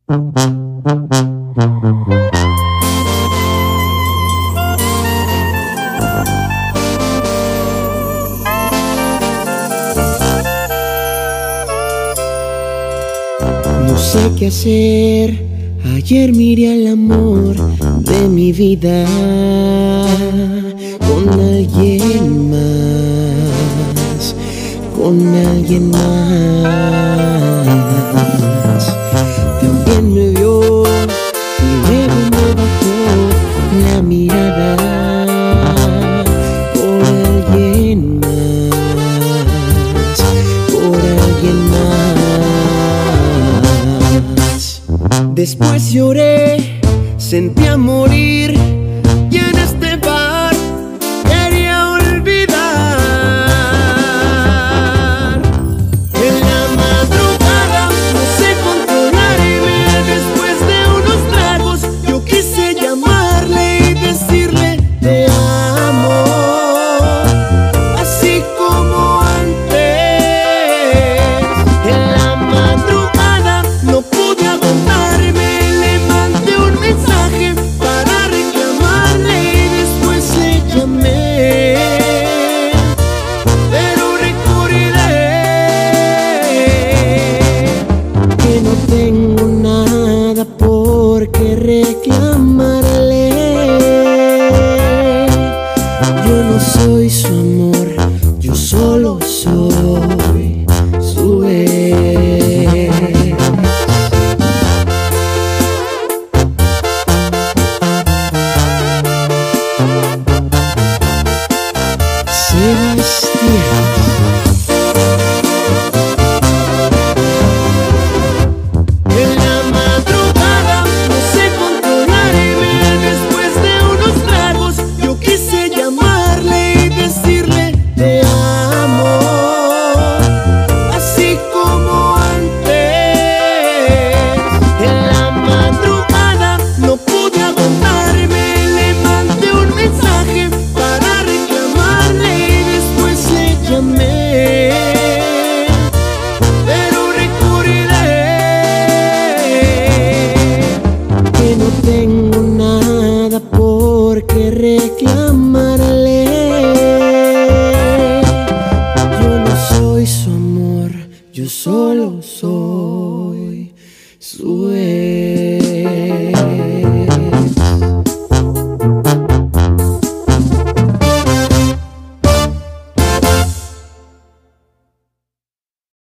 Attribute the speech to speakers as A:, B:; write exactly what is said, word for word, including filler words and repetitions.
A: No sé qué hacer. Ayer miré al amor de mi vida con alguien más, con alguien más. También me vio y luego me bajó la mirada por alguien más, por alguien más. Después lloré, sentí a morir y en este bar quería olvidar. En la madrugada no sé controlarme, después de unos tragos yo quise llamarle y decirle te amo, así como antes. En la madrugada no pude aguantarme, le mandé un mensaje para reclamarle y después le llamé, pero recordé que no tengo nada por qué reclamarle. Yo no soy su amor, yo solo soy su ex. Sebastián. En la madrugada no sé controlarme, después de unos tragos yo quise llamarle y decirle te amo, así como antes. En la madrugada no pude aguantarme, le mandé un mensaje para reclamarle y después le llamé, pero recordé que no tengo nada por qué reclamarle. Yo no soy su amor, yo solo soy su ex.